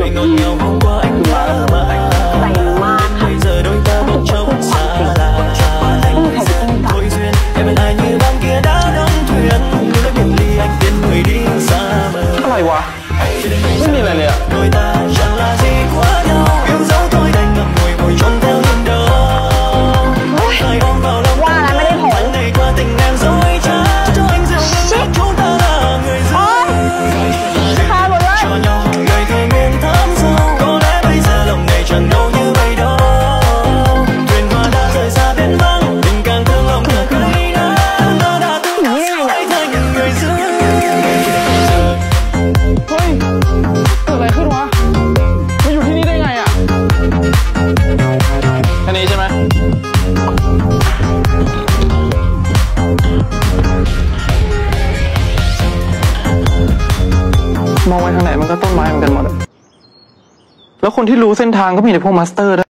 cười ngọt ngào hôm qua anh đã mà anh bây giờ đôi ta bỗng trông xa lạ. Thôi duyên em bên ai như băng kia đã đóng thuyền như lối biệt ly anh tiến người đi xa mờ. อะไรวะไม่มีอะไรเลยอะ đôi ta chẳng là gì quá nhau yêu dấu thôi đành ngậm ngùi ngồi trốn theo những đâu thời ôm vào lòng ngày qua tình em dối trá cho anh dịu dàng chúng ta là người dối cho nhau người thời miền thắm sâu có lẽ bây giờ lòng này chẳng đâu như vậy đâu thuyền hoa đã rời xa biển vắng tình càng thương lòng càng cay đắng nó đã từng hãy thành người dối เฮ้ยเกิดอะไรขึ้นวะมาอยู่ที่นี่ได้ไงอะแค่นี้ใช่ไหมมองไปทางไหนมันก็ต้นไม้เหมือนกันหมดแล้วคนที่รู้เส้นทางก็มีแต่พวกมาสเตอร์ด้วย